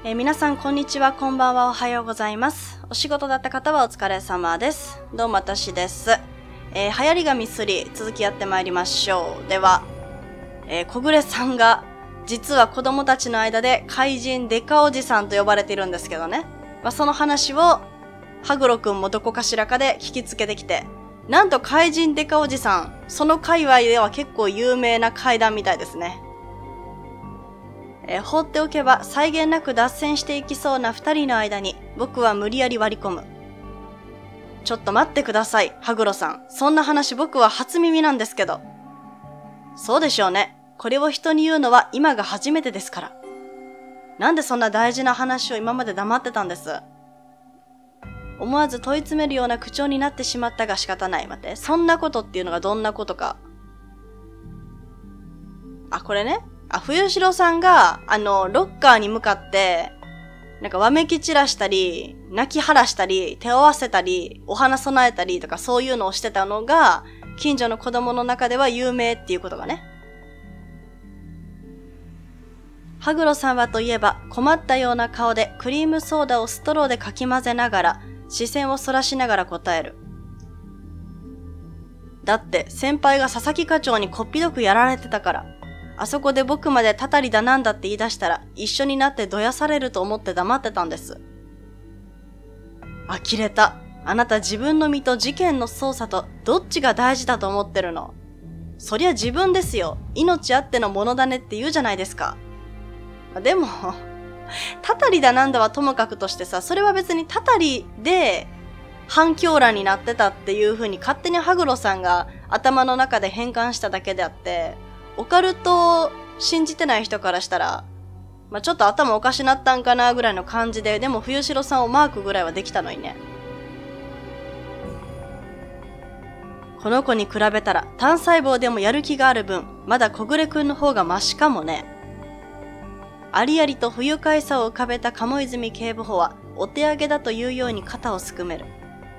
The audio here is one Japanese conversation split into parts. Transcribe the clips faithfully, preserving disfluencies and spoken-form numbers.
えー、皆さんこんにちは、こんばんは、おはようございます。お仕事だった方はお疲れ様です。どうも私です。えー、流行り紙スリー続きやってまいりましょう。では、えー、小暮さんが実は子供たちの間で怪人デカおじさんと呼ばれているんですけどね。まあ、その話をハグロくんもどこかしらかで聞きつけてきて、なんと怪人デカおじさん、その界隈では結構有名な怪談みたいですね。えー、放っておけば際限なく脱線していきそうな二人の間に僕は無理やり割り込む。ちょっと待ってください、ハグロさん。そんな話僕は初耳なんですけど。そうでしょうね。これを人に言うのは今が初めてですから。なんでそんな大事な話を今まで黙ってたんです。思わず問い詰めるような口調になってしまったが仕方ない。待って、そんなことっていうのがどんなことか。あ、これね。あ、冬城さんが、あの、ロッカーに向かって、なんかわめき散らしたり、泣き晴らしたり、手を合わせたり、お花備えたりとかそういうのをしてたのが、近所の子供の中では有名っていうことがね。ハグロさんはといえば、困ったような顔でクリームソーダをストローでかき混ぜながら、視線をそらしながら答える。だって、先輩が佐々木課長にこっぴどくやられてたから。あそこで僕までたたりだなんだって言い出したら、一緒になってどやされると思って黙ってたんです。呆れた。あなた自分の身と事件の捜査とどっちが大事だと思ってるの？そりゃ自分ですよ。命あってのものだねって言うじゃないですか。でも、たたりだなんだはともかくとしてさ、それは別にたたりで反響欄になってたっていう風に勝手にハグロさんが頭の中で変換しただけであって、オカルトを信じてない人からしたら、まあ、ちょっと頭おかしなったんかなぐらいの感じで、でも冬城さんをマークぐらいはできたのにね。この子に比べたら単細胞でもやる気がある分、まだ小暮くんの方がマシかもね。ありありと不愉快さを浮かべた鴨泉警部補は、お手上げだというように肩をすくめる。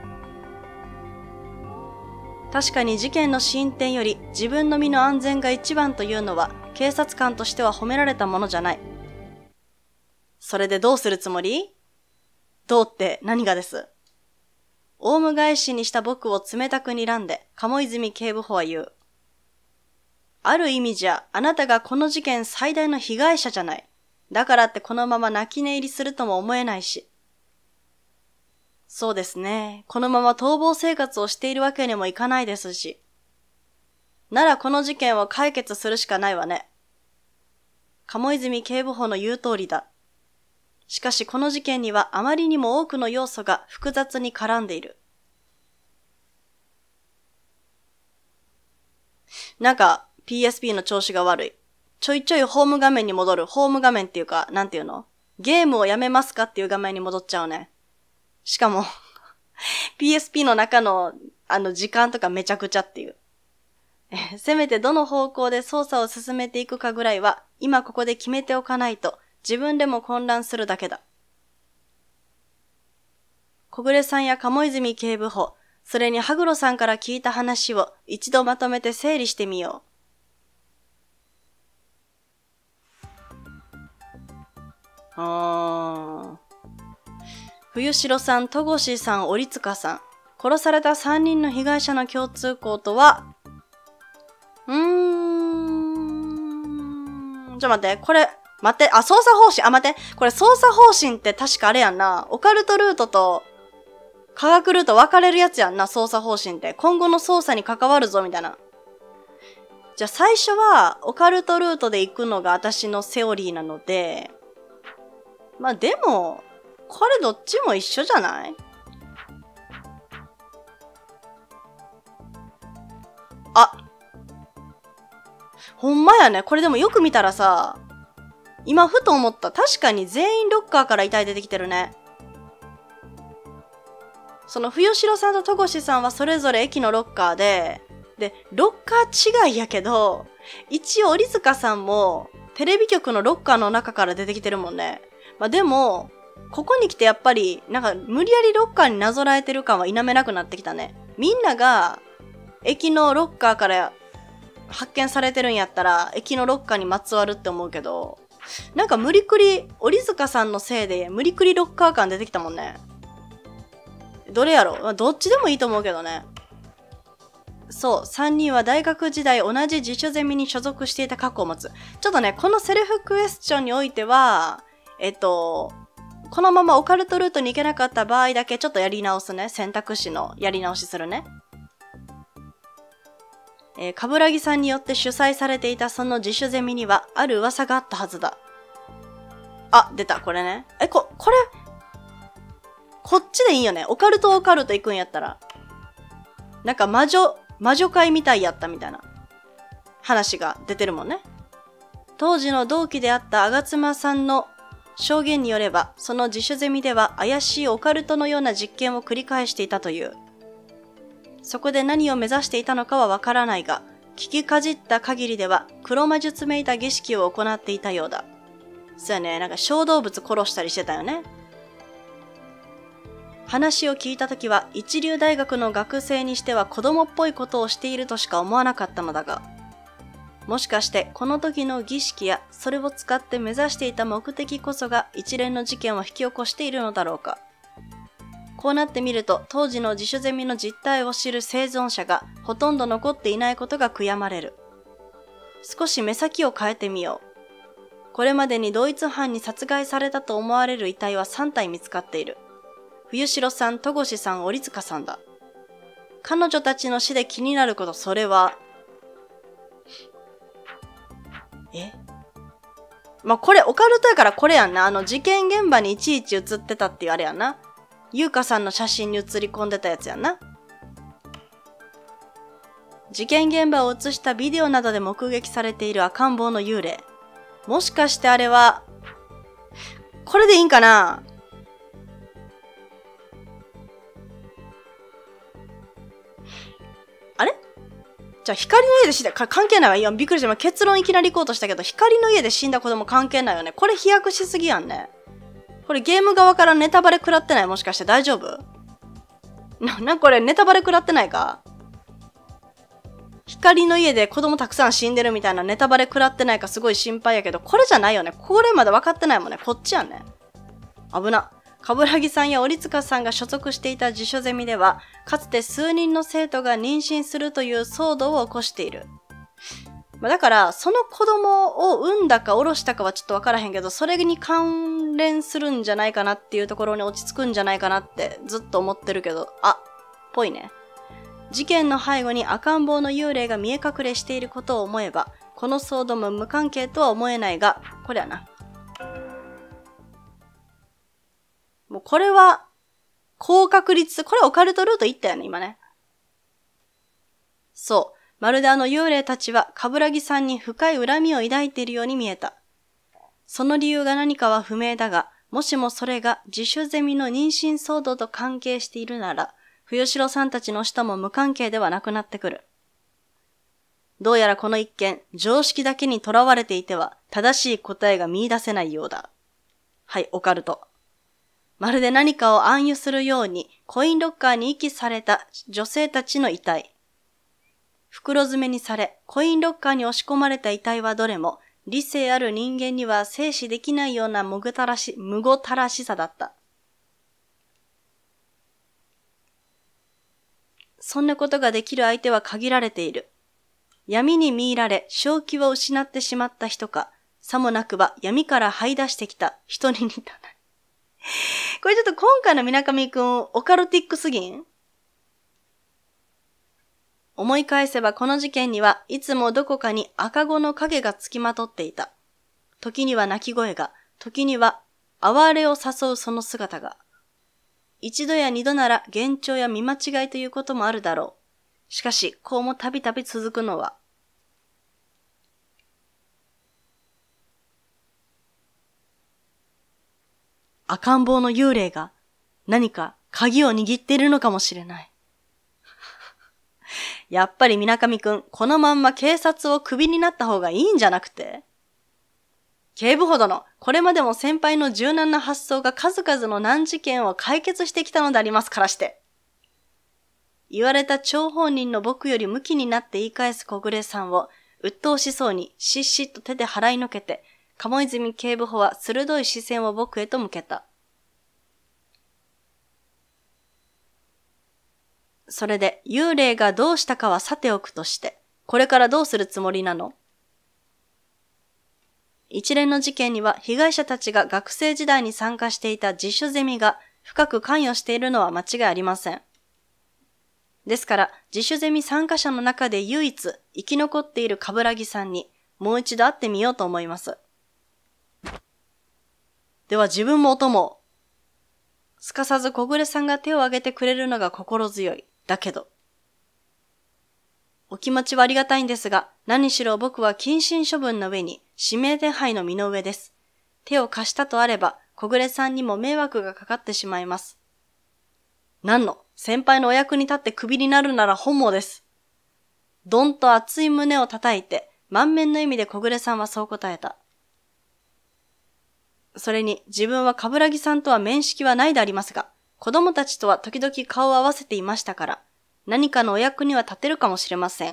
確かに事件の進展より自分の身の安全が一番というのは警察官としては褒められたものじゃない。それでどうするつもり？どうって何がです？オウム返しにした僕を冷たく睨んで鴨泉警部補は言う。ある意味じゃあなたがこの事件最大の被害者じゃない。だからってこのまま泣き寝入りするとも思えないし。そうですね。このまま逃亡生活をしているわけにもいかないですし。ならこの事件を解決するしかないわね。鴨泉警部補の言う通りだ。しかしこの事件にはあまりにも多くの要素が複雑に絡んでいる。なんか ピーエスピー の調子が悪い。ちょいちょいホーム画面に戻る。ホーム画面っていうか、なんていうの？ゲームをやめますかっていう画面に戻っちゃうね。しかも、ピーエスピー の中の、あの、時間とかめちゃくちゃっていう。え、せめてどの方向で操作を進めていくかぐらいは、今ここで決めておかないと、自分でも混乱するだけだ。小暮さんや鴨泉警部補、それに羽黒さんから聞いた話を一度まとめて整理してみよう。あー。冬城さん、戸越さん、折塚さん。殺されたさんにんの被害者の共通項とは、うーん。ちょ待って、これ、待って、あ、捜査方針、あ、待って、これ捜査方針って確かあれやんな。オカルトルートと科学ルート分かれるやつやんな、捜査方針って。今後の捜査に関わるぞ、みたいな。じゃあ最初は、オカルトルートで行くのが私のセオリーなので、まあでも、これどっちも一緒じゃない？あ。ほんまやね。これでもよく見たらさ、今ふと思った。確かに全員ロッカーから遺体出てきてるね。その冬城さんと戸越さんはそれぞれ駅のロッカーで、で、ロッカー違いやけど、一応折塚さんもテレビ局のロッカーの中から出てきてるもんね。まあでも、ここに来てやっぱり、なんか無理やりロッカーになぞらえてる感は否めなくなってきたね。みんなが、駅のロッカーから発見されてるんやったら、駅のロッカーにまつわるって思うけど、 なんか無理くり、折塚さんのせいで無理くりロッカー感出てきたもんね。どれやろ？どっちでもいいと思うけどね。そう、さんにんは大学時代同じ自主ゼミに所属していた過去を持つ。ちょっとね、このセルフクエスチョンにおいては、えっと、このままオカルトルートに行けなかった場合だけちょっとやり直すね。選択肢のやり直しするね。えー、かぶらぎさんによって主催されていたその自主ゼミにはある噂があったはずだ。あ、出た、これね。え、こ、これ、こっちでいいよね。オカルトオカルト行くんやったら。なんか魔女、魔女会みたいやったみたいな話が出てるもんね。当時の同期であった吾妻さんの証言によれば、その自主ゼミでは怪しいオカルトのような実験を繰り返していたという。そこで何を目指していたのかはわからないが、聞きかじった限りでは黒魔術めいた儀式を行っていたようだ。そうやね、なんか小動物殺したりしてたよね。話を聞いたときは一流大学の学生にしては子供っぽいことをしているとしか思わなかったのだが、もしかしてこの時の儀式やそれを使って目指していた目的こそが一連の事件を引き起こしているのだろうか。こうなってみると当時の自主ゼミの実態を知る生存者がほとんど残っていないことが悔やまれる。少し目先を変えてみよう。これまでに同一犯に殺害されたと思われる遺体はさん体見つかっている。冬城さん、戸越さん、折塚さんだ。彼女たちの死で気になること、それは、えまあ、これオカルトやからこれやんな。あの事件現場にいちいち映ってたっていうあれやんな。優香さんの写真に写り込んでたやつやんな。事件現場を映したビデオなどで目撃されている赤ん坊の幽霊。もしかしてあれは、これでいいんかな？あれ？じゃあ光の家で死んだ、関係ないわ。いや、びっくりした。結論いきなり行こうとしたけど、光の家で死んだ子供関係ないよね。これ飛躍しすぎやんね。これゲーム側からネタバレ食らってない？もしかして大丈夫？な、な、これネタバレ食らってないか？光の家で子供たくさん死んでるみたいなネタバレ食らってないかすごい心配やけど、これじゃないよね。これまで分かってないもんね。こっちやんね。危な。冠城さんや折塚さんが所属していた自主ゼミでは、かつて数人の生徒が妊娠するという騒動を起こしている。まあ、だから、その子供を産んだか下ろしたかはちょっとわからへんけど、それに関連するんじゃないかなっていうところに落ち着くんじゃないかなってずっと思ってるけど、あ、ぽいね。事件の背後に赤ん坊の幽霊が見え隠れしていることを思えば、この騒動も無関係とは思えないが、これやな。もうこれは、高確率、これオカルトルート行ったよね、今ね。そう。まるであの幽霊たちは、冠城さんに深い恨みを抱いているように見えた。その理由が何かは不明だが、もしもそれが自主ゼミの妊娠騒動と関係しているなら、冬城さんたちの死とも無関係ではなくなってくる。どうやらこの一件、常識だけにとらわれていては、正しい答えが見出せないようだ。はい、オカルト。まるで何かを暗喩するように、コインロッカーに遺棄された女性たちの遺体。袋詰めにされ、コインロッカーに押し込まれた遺体はどれも、理性ある人間には静止できないようなむぐたらし、むごたらしさだった。そんなことができる相手は限られている。闇に見入られ、正気を失ってしまった人か、さもなくば闇から這い出してきた人に似たな。これちょっと今回の水上くん、オカルティックすぎん？思い返せばこの事件にはいつもどこかに赤子の影がつきまとっていた。時には泣き声が、時には哀れを誘うその姿が。一度や二度なら幻聴や見間違いということもあるだろう。しかし、こうもたびたび続くのは、赤ん坊の幽霊が何か鍵を握っているのかもしれない。やっぱり水上くん、このまんま警察をクビになった方がいいんじゃなくて？警部補殿、これまでも先輩の柔軟な発想が数々の難事件を解決してきたのでありますからして。言われた張本人の僕よりムキになって言い返す小暮さんを、鬱陶しそうにしっしっと手で払いのけて、 鴨泉警部補は鋭い視線を僕へと向けた。それで幽霊がどうしたかはさておくとして、これからどうするつもりなの？一連の事件には被害者たちが学生時代に参加していた自主ゼミが深く関与しているのは間違いありません。ですから自主ゼミ参加者の中で唯一生き残っている冠城さんにもう一度会ってみようと思います。では自分もお供を。すかさず小暮さんが手を挙げてくれるのが心強い。だけど。お気持ちはありがたいんですが、何しろ僕は謹慎処分の上に指名手配の身の上です。手を貸したとあれば、小暮さんにも迷惑がかかってしまいます。なんの、先輩のお役に立ってクビになるなら本望です。どんと熱い胸を叩いて、満面の笑みで小暮さんはそう答えた。それに自分は冠城さんとは面識はないでありますが、子供たちとは時々顔を合わせていましたから、何かのお役には立てるかもしれません。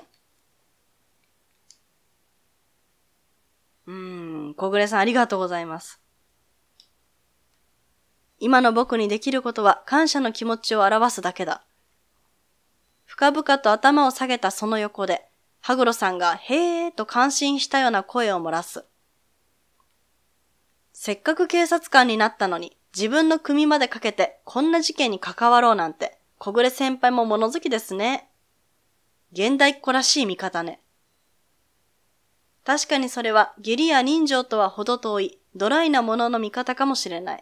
うーん、小暮さんありがとうございます。今の僕にできることは感謝の気持ちを表すだけだ。深々と頭を下げたその横で、羽黒さんがへーと感心したような声を漏らす。せっかく警察官になったのに、自分の組までかけてこんな事件に関わろうなんて、小暮先輩も物好きですね。現代っ子らしい見方ね。確かにそれは義理や人情とは程遠いドライなものの見方かもしれない。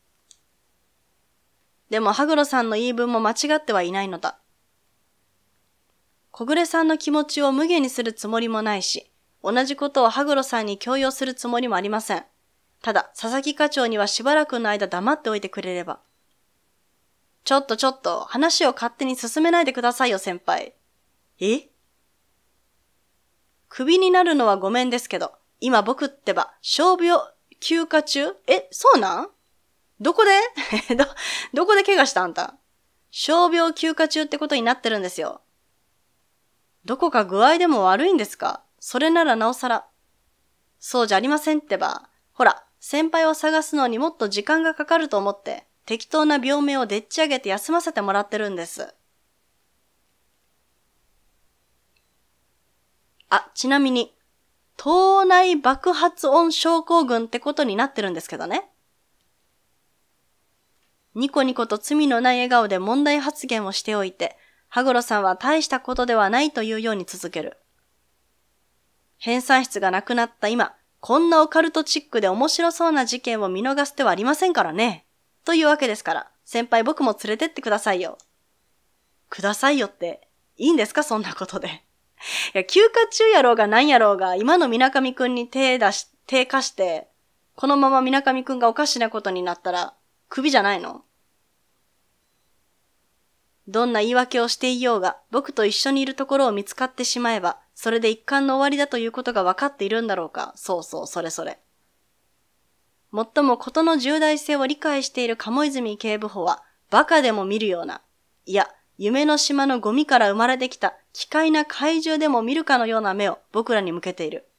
でも羽黒さんの言い分も間違ってはいないのだ。小暮さんの気持ちを無下にするつもりもないし、同じことを羽黒さんに強要するつもりもありません。ただ、佐々木課長にはしばらくの間黙っておいてくれれば。ちょっとちょっと、話を勝手に進めないでくださいよ、先輩。え？クビになるのはごめんですけど、今僕ってば、傷病休暇中？え、そうなん？どこでど、どこで怪我したあんた？傷病休暇中ってことになってるんですよ。どこか具合でも悪いんですか？それならなおさら。そうじゃありませんってば。ほら、先輩を探すのにもっと時間がかかると思って、適当な病名をでっち上げて休ませてもらってるんです。あ、ちなみに、頭内爆発音症候群ってことになってるんですけどね。ニコニコと罪のない笑顔で問題発言をしておいて、羽黒さんは大したことではないというように続ける。編纂室がなくなった今、こんなオカルトチックで面白そうな事件を見逃す手はありませんからね。というわけですから、先輩僕も連れてってくださいよ。くださいよって、いいんですかそんなことで。いや、休暇中やろうが何やろうが、今の水上くんに手出し、手貸して、このまま水上くんがおかしなことになったら、クビじゃないの？どんな言い訳をしていようが、僕と一緒にいるところを見つかってしまえば、それで一巻の終わりだということが分かっているんだろうか。そうそう、それそれ。もっとも事の重大性を理解している鴨泉警部補は、馬鹿でも見るような、いや、夢の島のゴミから生まれてきた奇怪な怪獣でも見るかのような目を僕らに向けている。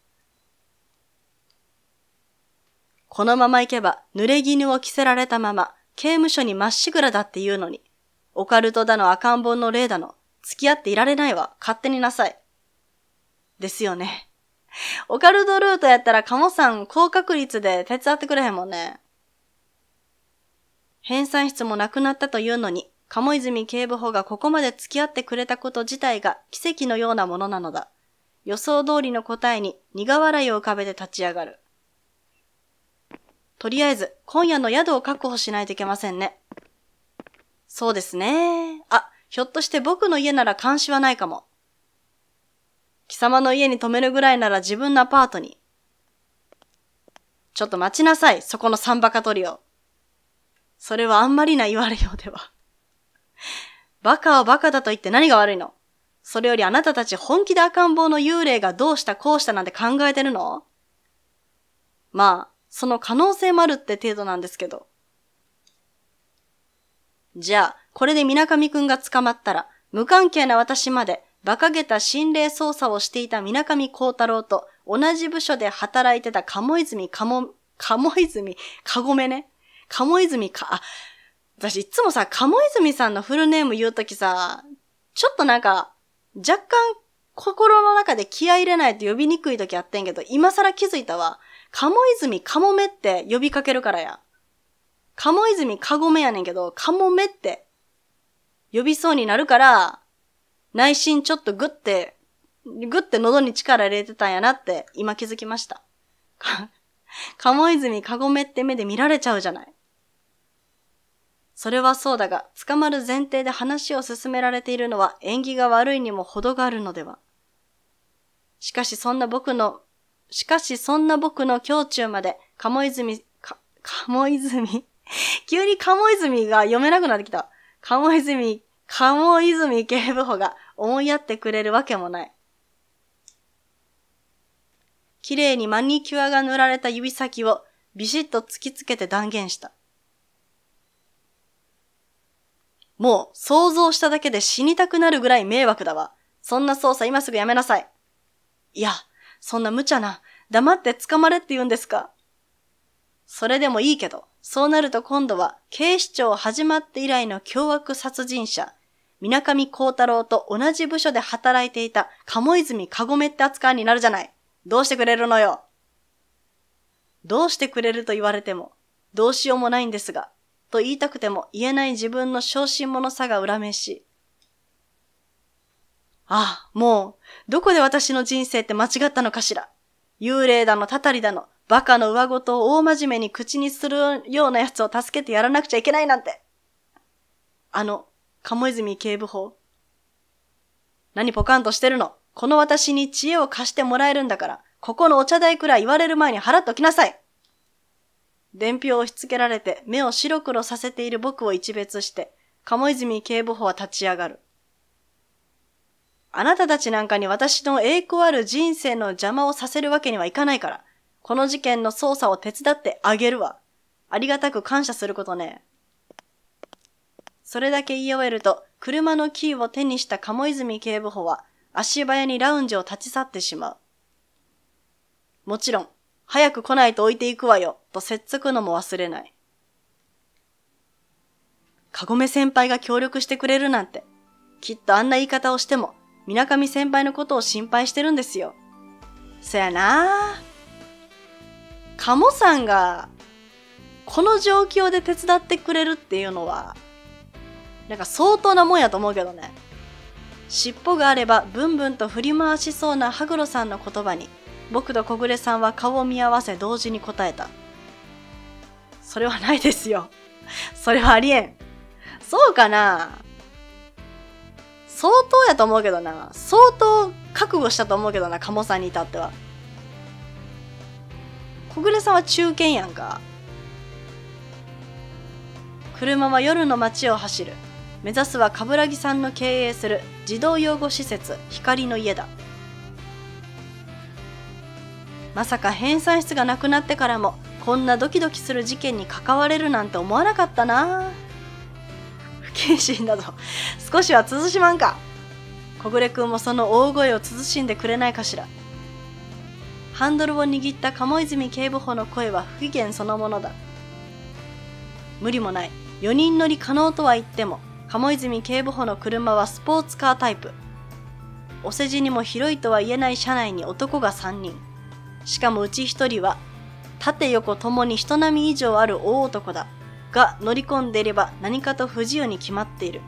このまま行けば、濡れ衣を着せられたまま、刑務所にまっしぐらだって言うのに、オカルトだの赤ん坊の霊だの、付き合っていられないわ。勝手になさい。ですよね。オカルトルートやったら鴨さん高確率で手伝ってくれへんもんね。編纂室もなくなったというのに、鴨泉警部補がここまで付き合ってくれたこと自体が奇跡のようなものなのだ。予想通りの答えに苦笑いを浮かべて立ち上がる。とりあえず、今夜の宿を確保しないといけませんね。そうですね。あ、ひょっとして僕の家なら監視はないかも。貴様の家に泊めるぐらいなら自分のアパートに。ちょっと待ちなさい、そこのサンバカトリオ。それはあんまりな言われようでは。バカをバカだと言って何が悪いの？それよりあなたたち本気で赤ん坊の幽霊がどうしたこうしたなんて考えてるの？まあ、その可能性もあるって程度なんですけど。じゃあ、これで水上くんが捕まったら、無関係な私まで馬鹿げた心霊捜査をしていた水上幸太郎と同じ部署で働いてた鴨泉かも、鴨泉かごめね。鴨泉か、あ、私いつもさ、鴨泉さんのフルネーム言うときさ、ちょっとなんか、若干心の中で気合い入れないと呼びにくいときあってんけど、今更気づいたわ。鴨泉かもめって呼びかけるからや。鴨泉かごめやねんけど、かもめって呼びそうになるから、内心ちょっとグッて、グッて喉に力入れてたんやなって今気づきました。鴨泉かごめって目で見られちゃうじゃない。それはそうだが、捕まる前提で話を進められているのは縁起が悪いにも程があるのでは。しかしそんな僕の、しかしそんな僕の胸中まで、鴨泉、か、鴨泉急に鴨泉が読めなくなってきた。鴨泉、鴨泉警部補が思いやってくれるわけもない。綺麗にマニキュアが塗られた指先をビシッと突きつけて断言した。もう想像しただけで死にたくなるぐらい迷惑だわ。そんな捜査今すぐやめなさい。いや、そんな無茶な、黙って捕まれって言うんですか。それでもいいけど、そうなると今度は警視庁始まって以来の凶悪殺人者、水上幸太郎と同じ部署で働いていた鴨泉かごめって扱いになるじゃない。どうしてくれるのよ。どうしてくれると言われても、どうしようもないんですが、と言いたくても言えない自分の小心者さが恨めしい。ああ、もう、どこで私の人生って間違ったのかしら。幽霊だの、たたりだの、バカの上事を大真面目に口にするような奴を助けてやらなくちゃいけないなんて。あの、鴨泉警部補。何ポカンとしてるの。この私に知恵を貸してもらえるんだから、ここのお茶代くらい言われる前に払っときなさい。伝票を押し付けられて目を白黒させている僕を一別して、鴨泉警部補は立ち上がる。あなたたちなんかに私の栄光ある人生の邪魔をさせるわけにはいかないから、この事件の捜査を手伝ってあげるわ。ありがたく感謝することね。それだけ言い終えると、車のキーを手にした鴨泉警部補は、足早にラウンジを立ち去ってしまう。もちろん、早く来ないと置いていくわよ、とせっつくのも忘れない。かごめ先輩が協力してくれるなんて、きっとあんな言い方をしても、水上先輩のことを心配してるんですよ。そやなぁ。鴨さんが、この状況で手伝ってくれるっていうのは、なんか相当なもんやと思うけどね。尻尾があればブンブンと振り回しそうな羽黒さんの言葉に、僕と小暮さんは顔を見合わせ同時に答えた。それはないですよ。それはありえん。そうかな？相当やと思うけどな。相当覚悟したと思うけどな、鴨さんに至っては。小暮さんは中堅やんか。車は夜の街を走る。目指すは冠城さんの経営する児童養護施設光の家だ。まさか編纂室がなくなってからもこんなドキドキする事件に関われるなんて思わなかったな。不謹慎だぞ。少しは慎まんか。小暮くんもその大声を慎んでくれないかしら。ハンドルを握った鴨泉警部補の声は不機嫌そのものだ。無理もない。よにん乗り可能とは言っても、鴨泉警部補の車はスポーツカータイプ。お世辞にも広いとは言えない車内に男がさんにん。しかもうちひとりは、縦横ともに人並み以上ある大男だ。が乗り込んでいれば何かと不自由に決まっている。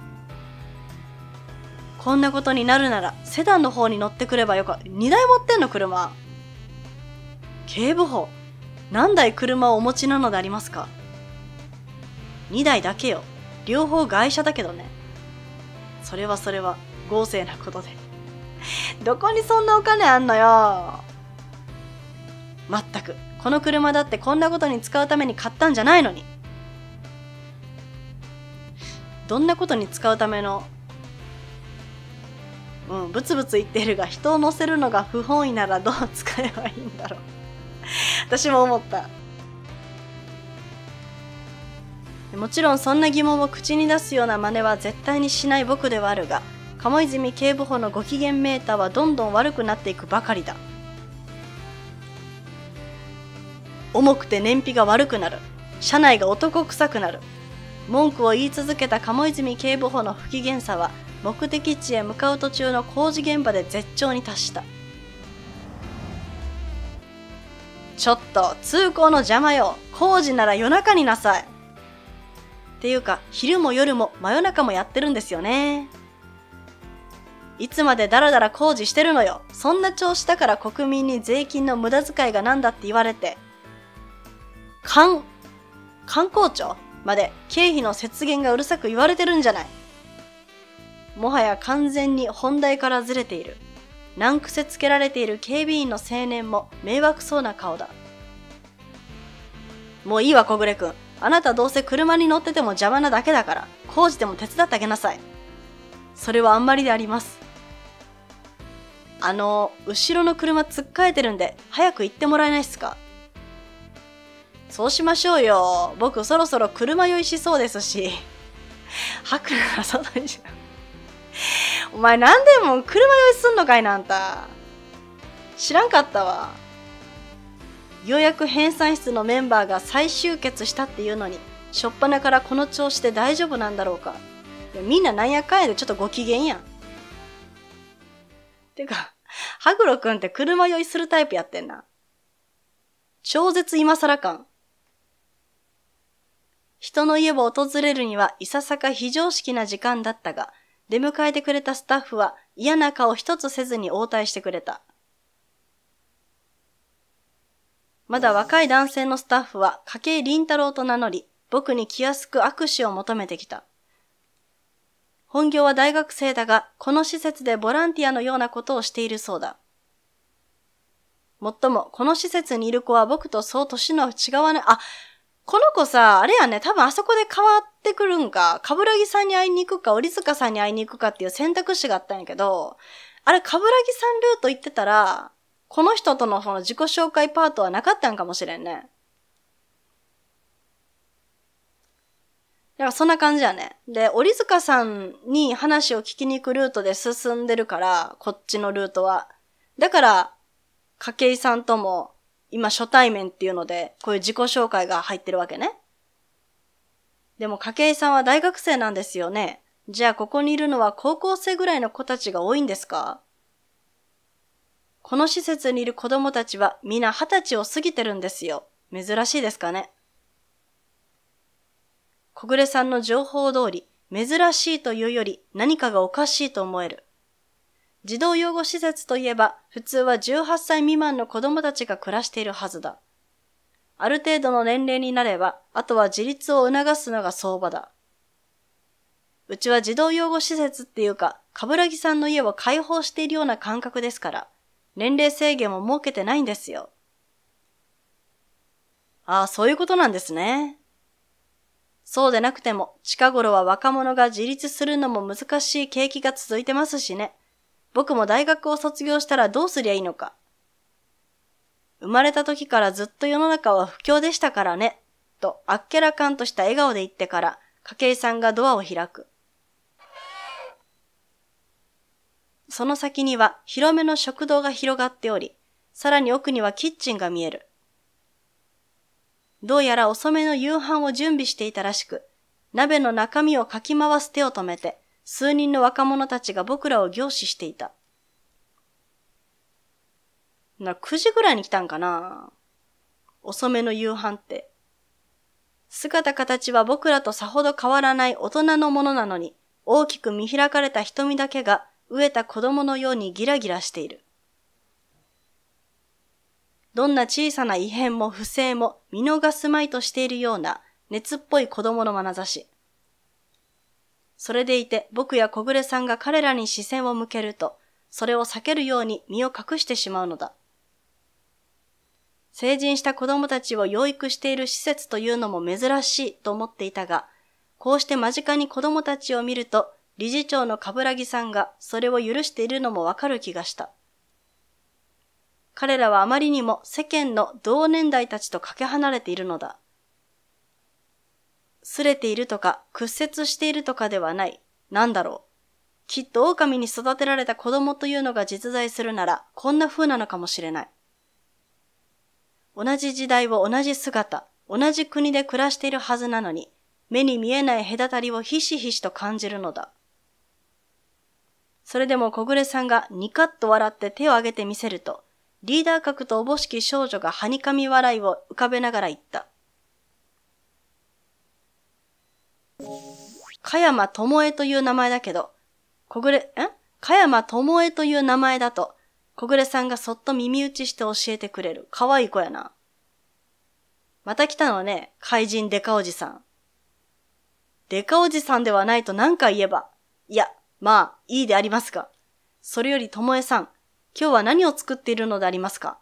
こんなことになるなら、セダンの方に乗ってくればよかった。にだい持ってんの車。警部補、何台車をお持ちなのでありますか？にだいだけよ。両方外車だけどね。それはそれは豪勢なことで。どこにそんなお金あんのよ。まったく、この車だってこんなことに使うために買ったんじゃないのに。どんなことに使うための、うん、ブツブツ言ってるが、人を乗せるのが不本意ならどう使えばいいんだろう。私も思った。もちろんそんな疑問を口に出すような真似は絶対にしない僕ではあるが、 鴨泉警部補のご機嫌メーターはどんどん悪くなっていくばかりだ。重くて燃費が悪くなる。車内が男臭くなる。文句を言い続けた鴨泉警部補の不機嫌さは目的地へ向かう途中の工事現場で絶頂に達した。ちょっと通行の邪魔よ。工事なら夜中になさい。っていうか昼も夜も真夜中もやってるんですよね。いつまでダラダラ工事してるのよ。そんな調子だから国民に税金の無駄遣いがなんだって言われて。観、観光庁まで経費の節減がうるさく言われてるんじゃない。もはや完全に本題からずれている。難癖つけられている警備員の青年も迷惑そうな顔だ。もういいわ小暮くん。あなたどうせ車に乗ってても邪魔なだけだから工事でも手伝ってあげなさい。それはあんまりであります。あの後ろの車突っかえてるんで早く行ってもらえないっすか。そうしましょうよ。僕そろそろ車酔いしそうですし。吐くなら外にしろ。お前なんでも車酔いすんのかいなあんた。知らんかったわ。ようやく編纂室のメンバーが再集結したっていうのに、しょっぱなからこの調子で大丈夫なんだろうか。いやみんななんやかんやでちょっとご機嫌やん。てか、ハグロくんって車酔いするタイプやってんな。超絶今更感。人の家を訪れるにはいささか非常識な時間だったが、出迎えてくれたスタッフは嫌な顔一つせずに応対してくれた。まだ若い男性のスタッフは筧倫太郎と名乗り、僕に気安く握手を求めてきた。本業は大学生だが、この施設でボランティアのようなことをしているそうだ。もっとも、この施設にいる子は僕とそう年の違わない、あ、この子さ、あれやね、多分あそこで変わってくるんか、かぶらぎさんに会いに行くか、折塚さんに会いに行くかっていう選択肢があったんやけど、あれ、かぶらぎさんルート行ってたら、この人とのその自己紹介パートはなかったんかもしれんね。だからそんな感じやね。で、折塚さんに話を聞きに行くルートで進んでるから、こっちのルートは。だから、筧さんとも、今初対面っていうので、こういう自己紹介が入ってるわけね。でも筧さんは大学生なんですよね。じゃあここにいるのは高校生ぐらいの子たちが多いんですか？この施設にいる子供たちはみんな二十歳を過ぎてるんですよ。珍しいですかね。小暮さんの情報通り、珍しいというより何かがおかしいと思える。児童養護施設といえば、普通はじゅうはっさい未満の子供たちが暮らしているはずだ。ある程度の年齢になれば、あとは自立を促すのが相場だ。うちは児童養護施設っていうか、冠城さんの家を開放しているような感覚ですから、年齢制限も設けてないんですよ。ああ、そういうことなんですね。そうでなくても、近頃は若者が自立するのも難しい景気が続いてますしね。僕も大学を卒業したらどうすりゃいいのか。生まれた時からずっと世の中は不況でしたからね、とあっけらかんとした笑顔で言ってから、筧さんがドアを開く。その先には広めの食堂が広がっており、さらに奥にはキッチンが見える。どうやら遅めの夕飯を準備していたらしく、鍋の中身をかき回す手を止めて、数人の若者たちが僕らを凝視していた。な、くじぐらいに来たんかな。遅めの夕飯って。姿形は僕らとさほど変わらない大人のものなのに、大きく見開かれた瞳だけが飢えた子供のようにギラギラしている。どんな小さな異変も不正も見逃すまいとしているような熱っぽい子供の眼差し。それでいて僕や小暮さんが彼らに視線を向けると、それを避けるように身を隠してしまうのだ。成人した子供たちを養育している施設というのも珍しいと思っていたが、こうして間近に子供たちを見ると、理事長の冠城さんがそれを許しているのもわかる気がした。彼らはあまりにも世間の同年代たちとかけ離れているのだ。すれているとか屈折しているとかではない。なんだろう。 きっと狼に育てられた子供というのが実在するなら、こんな風なのかもしれない。同じ時代を同じ姿、同じ国で暮らしているはずなのに、目に見えない隔たりをひしひしと感じるのだ。それでも小暮さんがニカッと笑って手を挙げてみせると、リーダー格とおぼしき少女がはにかみ笑いを浮かべながら言った。香山智恵という名前だけど、小暮、ん香山智恵という名前だと、小暮さんがそっと耳打ちして教えてくれる。かわいい子やな。また来たのね、怪人デカおじさん。デカおじさんではないと何か言えば。いや、まあ、いいでありますが。それよりともえさん、今日は何を作っているのでありますか？